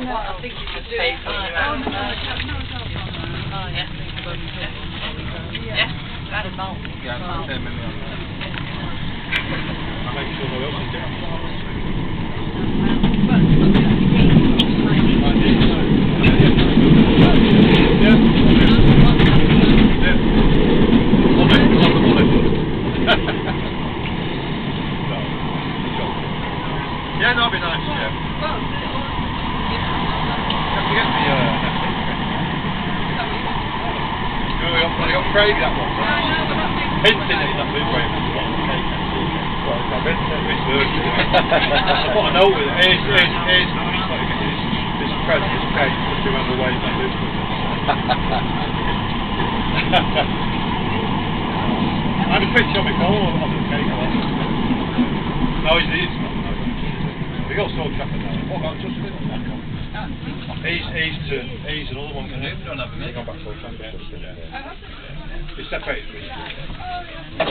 no. I think you just paid for it. Oh, yeah. Yeah, that is all. Yeah, I'm 10 million on that. I'll make sure nobody else is doing it. Yeah, that'd be nice, yeah. Have to get the we got Craig that one. Hinting at that blue frame was one cake. It's virtual. What I know with it is this present, this cake, put you on the way that blue I had a picture of it all on the cake. No, he's not. We got so traffic now. What about just with that? He's another one. Don't have a minute. Gone back to traffic. It's separated.